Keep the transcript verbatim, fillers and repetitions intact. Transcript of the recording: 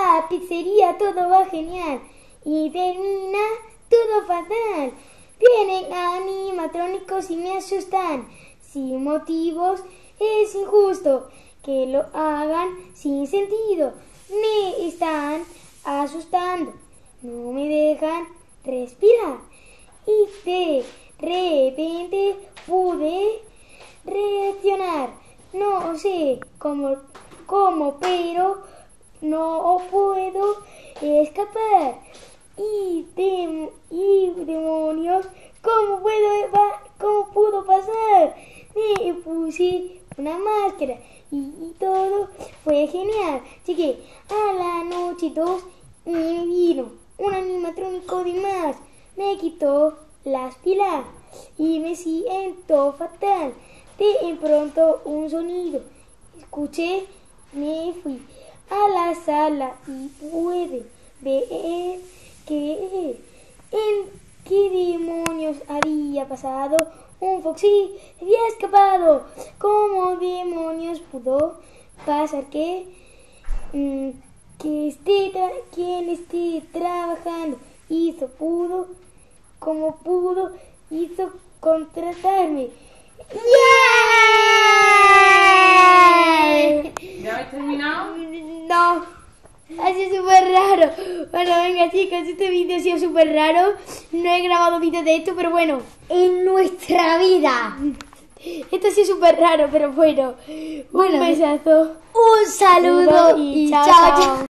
la pizzería todo va genial y termina todo fatal. Vienen animatrónicos y me asustan sin motivos. Es injusto que lo hagan sin sentido. Me están asustando, no me dejan respirar. Y de repente pude reaccionar. No sé cómo, cómo, pero no puedo escapar. Y, de, y demonios, ¿cómo puedo, cómo pudo pasar? Me puse una máscara y, y todo fue genial. Llegué a la noche dos y me vino un animatrónico de más. Me quitó las pilas y me siento fatal. De pronto un sonido escuché, me fui a la sala y pude ver que en qué demonios había pasado. Un Foxy había escapado. ¿Cómo demonios pudo pasar que mmm, que esté quien esté trabajando hizo pudo como pudo hizo contratarme? ¡Yeah! ¿Ya habéis terminado? No, ha sido súper raro. Bueno, venga chicos, este vídeo ha sido súper raro. No he grabado vídeos de esto, pero bueno, en nuestra vida. Esto ha sido súper raro, pero bueno. Bueno, un besazo. Un saludo y, y chao, chao, chao. chao.